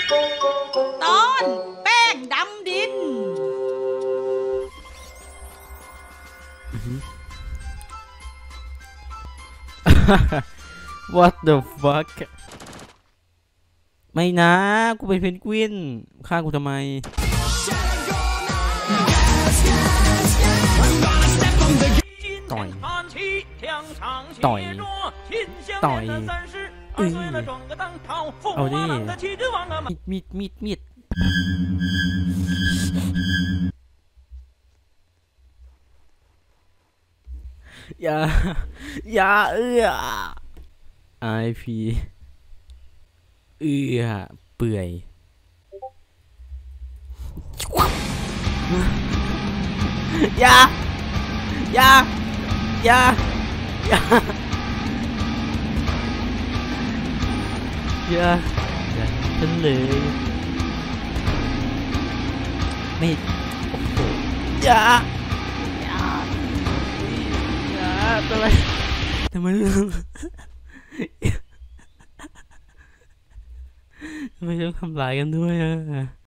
ตอนแป้งดำดิน What the fuck ไม่นะกูเป็นเพนกวินฆ่ากูทำไมต่อยต่อยต่อยเอาดิมีดอย่าIP เปื่อยอย่าฉันเลยไม่โอ้โหอย่าอะไรทำไมต้องทำร้ายกันด้วยอะ